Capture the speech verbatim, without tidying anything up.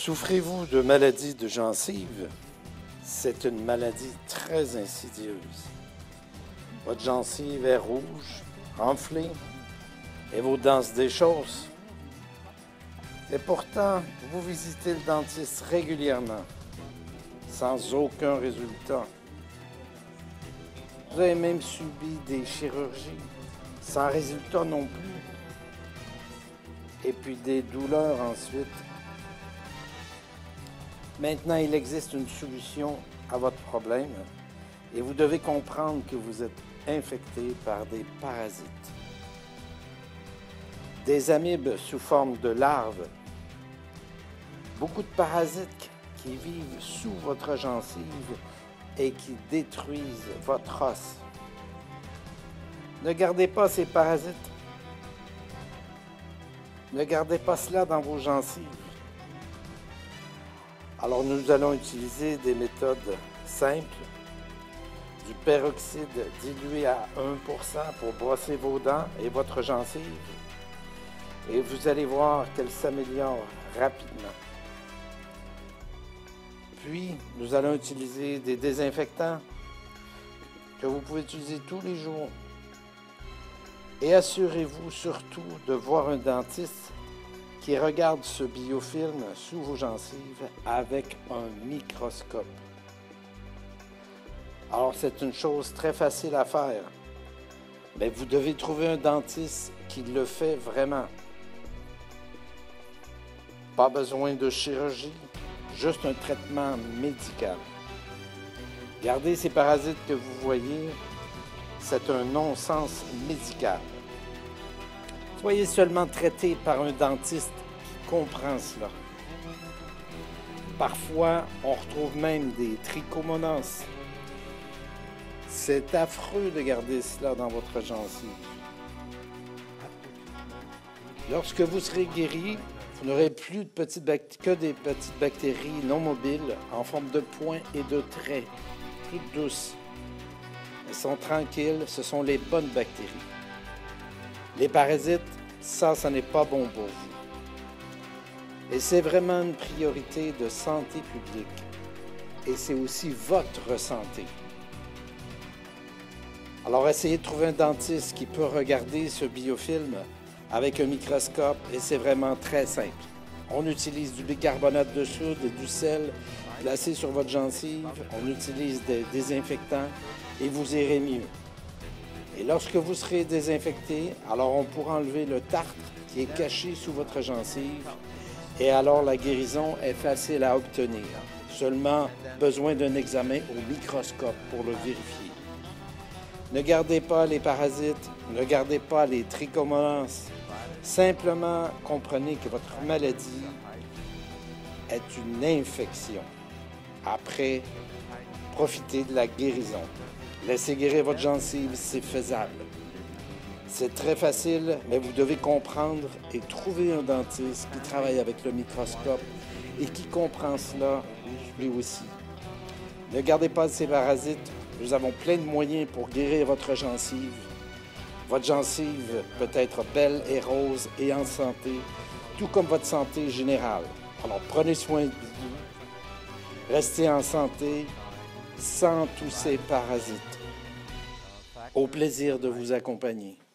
Souffrez-vous de maladies de gencives? C'est une maladie très insidieuse. Votre gencive est rouge, enflée, et vos dents se déchaussent. Et pourtant, vous visitez le dentiste régulièrement, sans aucun résultat. Vous avez même subi des chirurgies, sans résultat non plus. Et puis des douleurs ensuite. Maintenant, il existe une solution à votre problème et vous devez comprendre que vous êtes infecté par des parasites. Des amibes sous forme de larves. Beaucoup de parasites qui vivent sous votre gencive et qui détruisent votre os. Ne gardez pas ces parasites. Ne gardez pas cela dans vos gencives. Alors nous allons utiliser des méthodes simples, du peroxyde dilué à un pour cent pour brosser vos dents et votre gencive. Et vous allez voir qu'elle s'améliore rapidement. Puis, nous allons utiliser des désinfectants que vous pouvez utiliser tous les jours. Et assurez-vous surtout de voir un dentiste qui regarde ce biofilm sous vos gencives avec un microscope. Alors, c'est une chose très facile à faire, mais vous devez trouver un dentiste qui le fait vraiment. Pas besoin de chirurgie, juste un traitement médical. Gardez ces parasites que vous voyez, c'est un non-sens médical. Soyez seulement traité par un dentiste qui comprend cela. Parfois, on retrouve même des trichomonas. C'est affreux de garder cela dans votre gencive. Lorsque vous serez guéri, vous n'aurez plus de petites que des petites bactéries non mobiles en forme de points et de traits, toutes douces. Elles sont tranquilles, ce sont les bonnes bactéries. Les parasites, ça, ça n'est pas bon pour vous. Et c'est vraiment une priorité de santé publique. Et c'est aussi votre santé. Alors, essayez de trouver un dentiste qui peut regarder ce biofilm avec un microscope et c'est vraiment très simple. On utilise du bicarbonate de soude et du sel placé sur votre gencive. On utilise des désinfectants et vous irez mieux. Et lorsque vous serez désinfecté, alors on pourra enlever le tartre qui est caché sous votre gencive et alors la guérison est facile à obtenir. Seulement besoin d'un examen au microscope pour le vérifier. Ne gardez pas les parasites, ne gardez pas les trichomonas. Simplement comprenez que votre maladie est une infection. Après, profitez de la guérison. Laissez guérir votre gencive, c'est faisable. C'est très facile, mais vous devez comprendre et trouver un dentiste qui travaille avec le microscope et qui comprend cela lui aussi. Ne gardez pas ces parasites. Nous avons plein de moyens pour guérir votre gencive. Votre gencive peut être belle et rose et en santé, tout comme votre santé générale. Alors prenez soin de vous. Restez en santé sans tous ces parasites. Au plaisir de vous accompagner.